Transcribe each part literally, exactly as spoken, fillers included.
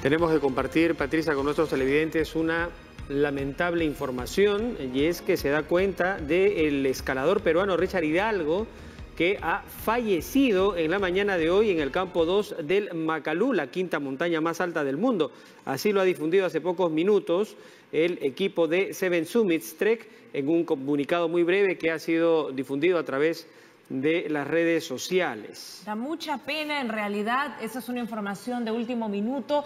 Tenemos que compartir, Patricia, con nuestros televidentes una lamentable información, y es que se da cuenta del escalador peruano Richard Hidalgo, que ha fallecido en la mañana de hoy en el campo dos del Macalú, la quinta montaña más alta del mundo. Así lo ha difundido hace pocos minutos el equipo de Seven Summits Trek en un comunicado muy breve que ha sido difundido a través de las redes sociales. Da mucha pena, en realidad, esa es una información de último minuto.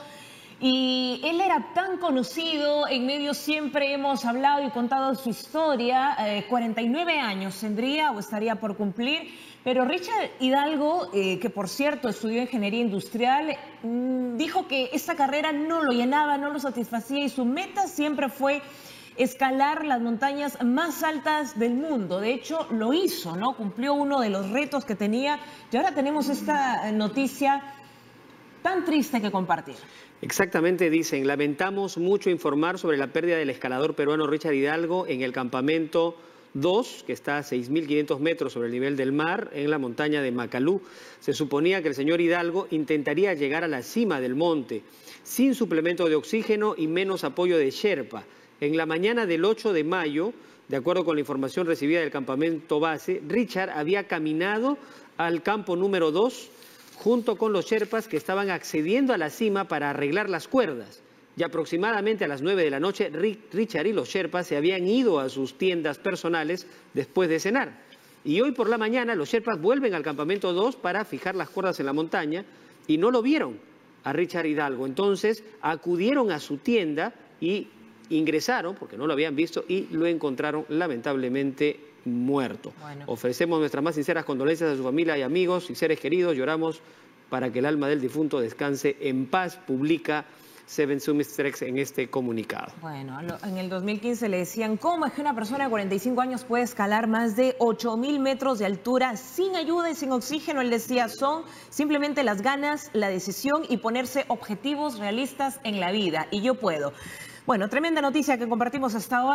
Y él era tan conocido, en medios siempre hemos hablado y contado su historia, eh, cuarenta y nueve años tendría o estaría por cumplir, pero Richard Hidalgo, eh, que por cierto estudió ingeniería industrial, mmm, dijo que esta carrera no lo llenaba, no lo satisfacía y su meta siempre fue escalar las montañas más altas del mundo. De hecho, lo hizo, ¿no? Cumplió uno de los retos que tenía y ahora tenemos esta noticia tan triste que compartir. Exactamente, dicen, lamentamos mucho informar sobre la pérdida del escalador peruano Richard Hidalgo en el campamento dos, que está a seis mil quinientos metros sobre el nivel del mar, en la montaña de Macalú. Se suponía que el señor Hidalgo intentaría llegar a la cima del monte, sin suplemento de oxígeno y menos apoyo de Sherpa. En la mañana del ocho de mayo, de acuerdo con la información recibida del campamento base, Richard había caminado al campo número dos, junto con los sherpas que estaban accediendo a la cima para arreglar las cuerdas. Y aproximadamente a las nueve de la noche, Richard y los sherpas se habían ido a sus tiendas personales después de cenar. Y hoy por la mañana los sherpas vuelven al campamento dos para fijar las cuerdas en la montaña y no lo vieron a Richard Hidalgo. Entonces acudieron a su tienda y ingresaron, porque no lo habían visto, y lo encontraron lamentablemente muerto. Bueno. Ofrecemos nuestras más sinceras condolencias a su familia y amigos y seres queridos. Lloramos para que el alma del difunto descanse en paz, publica Seven Summits Trek en este comunicado. Bueno, en el dos mil quince le decían, ¿cómo es que una persona de cuarenta y cinco años puede escalar más de ocho mil metros de altura sin ayuda y sin oxígeno? Él decía, son simplemente las ganas, la decisión y ponerse objetivos realistas en la vida. Y yo puedo. Bueno, tremenda noticia que compartimos hasta ahora.